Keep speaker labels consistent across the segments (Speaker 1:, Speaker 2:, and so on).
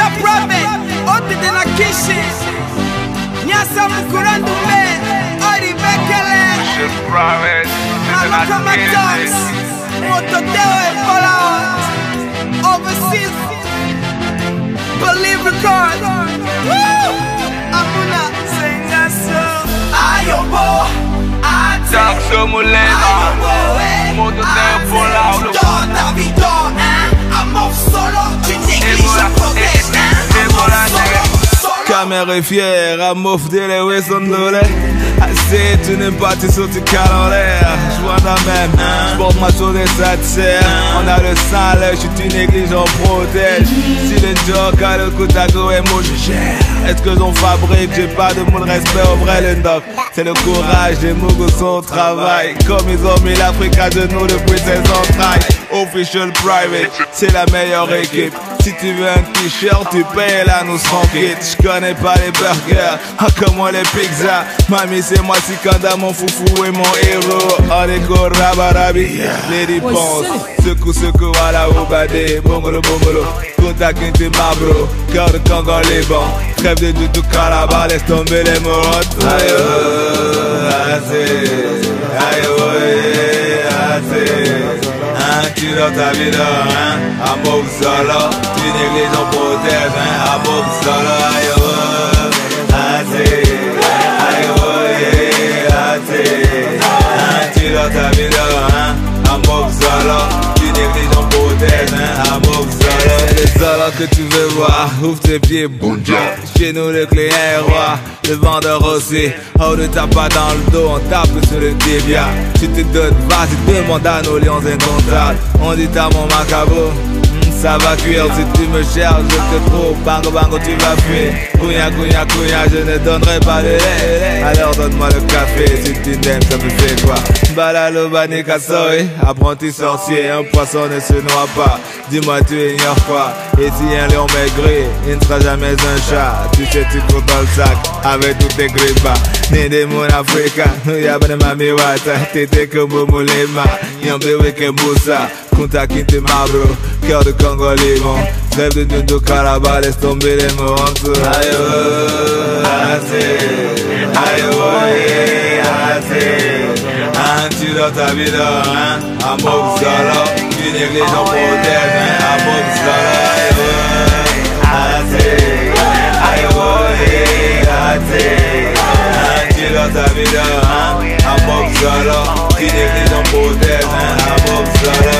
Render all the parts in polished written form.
Speaker 1: private, ote de la kishi. Nyasa mukurandu me, ori bekele. Malakama Dots, Motodeo and Fallout. Overseas, Believe Record. Woo! Amuna, sing that song. Ayobo,
Speaker 2: Jack Somolena, Motodeo Fallout.
Speaker 1: Dort, vidéo, un mot solo, tu négliges un protège, un mot solo.
Speaker 3: Caméra est fière, à m'offre de les son dollar. Assez, tu n'aimes pas, tu sautes, tu cales en l'air. J'vois la même, j'porte ma chose et ça te sert. On a le sang, là, j'suis tu négliges, on protège. Si le joke a le coup d'ago et moi je gère. Est-ce que j'en fabrique, j'ai pas de mot de respect au vrai le doc. C'est le courage des mougos au travail. Comme ils ont mis l'Afrique à genoux depuis ses entrailles. Official private, c'est la meilleure équipe. Si tu veux un t-shirt, tu payes là, nous serons quittes. J'connais pas les burgers, comment les pizzas. Mamie, c'est moi, Sikanda, mon foufou et mon héros. On écoute rabarabi, les dépenses. Secoue, à la obade, bongolo, bongolo. Contact tes mabro, cœur de Congo, les bancs. Crève de tout calabar, laisse tomber les morottes. Aïe, tu dans ta vie là, à mot solo, tu négliges, on protège, à mot solo, tu dans ta vie là, à mot solo, tu négliges, on protège, à mot solo. C'est les solos que tu veux voir, ouvre tes pieds, boum, chez nous le client est roi, le vendeur aussi. Oh, ne tape pas dans le dos, on tape sur le tibia. Tu te donnes, vas-y, demande à nos lions incomptables. On dit à mon macabre, ça va cuire. Si tu me cherches, je te trouve. Bango, bango, tu vas fuir. Kouya, kouya, kouya, je ne donnerai pas de lait. Alors donne-moi le café, si tu n'aimes, ça me fait quoi? Balalo, bani, kassoy, apprenti sorcier. Un poisson ne se noie pas. Dis-moi, tu ignores quoi? Et si un lion maigri, il ne sera jamais un chat. Tu sais, tu cours dans le sac avec tous tes grippes. Ni des mon Africa, nous y a pas de mami wata. T'étais comme Moulema, y'en béoué que Moussa. Contact qui te mabro, cœur de Congo libre. Rêve de Nundo Calabar, laisse tomber les mots en dessous. Aïe, tu dans ta vie là, à mot solo. Tu négliges, on protège, à mot solo. Tu dans ta vie là, à mot solo. Tu négliges, on protège, à mot solo.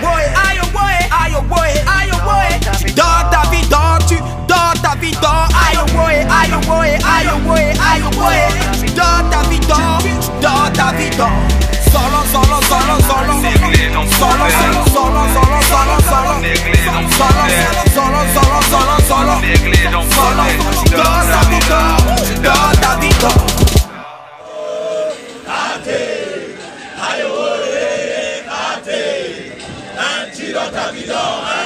Speaker 1: Dort ta vie, dort, tu dors ta vie, dort. Aïe, dort ta vie, dort, dort ta vie, dort. Solo, solo, solo, solo. Solo, solo, solo, solo, solo, solo. Solo, solo, solo, solo. Solo, dort ta vie, dort, dort ta vie, dort.
Speaker 4: Tu dans ta vie, dort.